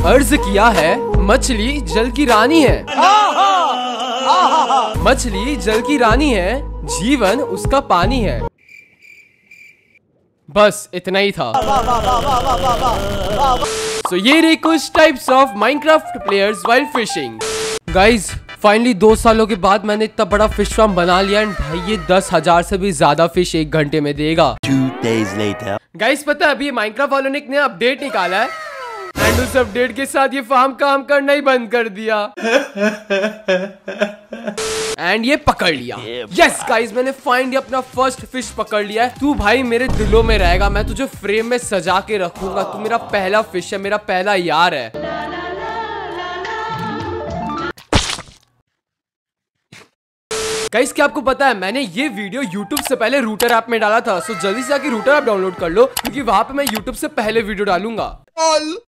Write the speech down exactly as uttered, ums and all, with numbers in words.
अर्ज किया है मछली जल की रानी है। मछली जल की रानी है, जीवन उसका पानी है। बस इतना ही था। सो so, ये रही कुछ types of Minecraft players while fishing. Guys finally दो सालों के बाद मैंने इतना बड़ा फिश फार्म बना लिया एंड भाई ये दस हजार से भी ज्यादा फिश एक घंटे में देगा। गाइज पता है अभी माइनक्राफ्ट वालों ने एक नया अपडेट निकाला है एंड उस अपडेट के साथ ये फार्म काम करना ही बंद कर दिया। एंड ये पकड़ लिया। यस गाइस मैंने फाइनली अपना फर्स्ट फिश पकड़ लिया है। तू भाई मेरे दिलों में रहेगा, मैं तुझे फ्रेम में सजा के रखूंगा। तू मेरा पहला फिश है, मेरा पहला यार है। गाइस क्या आपको पता है मैंने ये वीडियो YouTube से पहले रूटर ऐप में डाला था। सो जल्दी से आके रूटर ऐप डाउनलोड कर लो क्योंकि वहां पे मैं YouTube से पहले वीडियो डालूंगा।